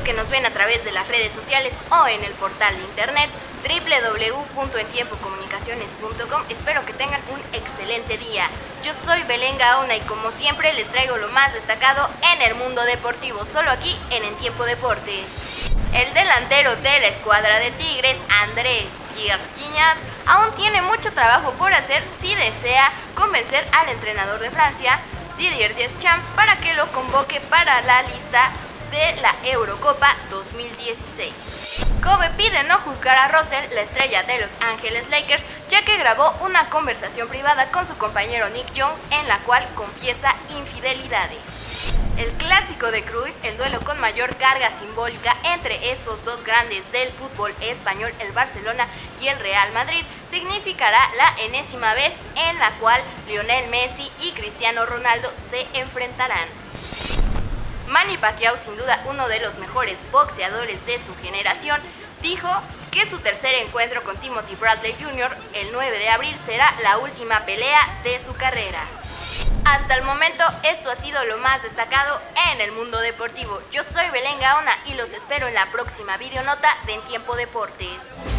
que nos ven a través de las redes sociales o en el portal de internet www.entiempocomunicaciones.com. Espero que tengan un excelente día. Yo soy Belén Gaona y como siempre les traigo lo más destacado en el mundo deportivo, solo aquí en Tiempo Deportes. El delantero de la escuadra de Tigres, André Pierre Gignac, aún tiene mucho trabajo por hacer si desea convencer al entrenador de Francia, Didier Deschamps, para que lo convoque para la lista de la Eurocopa 2016. Kobe pide no juzgar a Russell, la estrella de Los Ángeles Lakers, ya que grabó una conversación privada con su compañero Nick Young en la cual confiesa infidelidades. El clásico de Cruyff, el duelo con mayor carga simbólica entre estos dos grandes del fútbol español, el Barcelona y el Real Madrid, significará la enésima vez en la cual Lionel Messi y Cristiano Ronaldo se enfrentarán. Manny Pacquiao, sin duda uno de los mejores boxeadores de su generación, dijo que su tercer encuentro con Timothy Bradley Jr. el 9 de abril será la última pelea de su carrera. Hasta el momento esto ha sido lo más destacado en el mundo deportivo. Yo soy Belén Gaona y los espero en la próxima videonota de En Tiempo Deportes.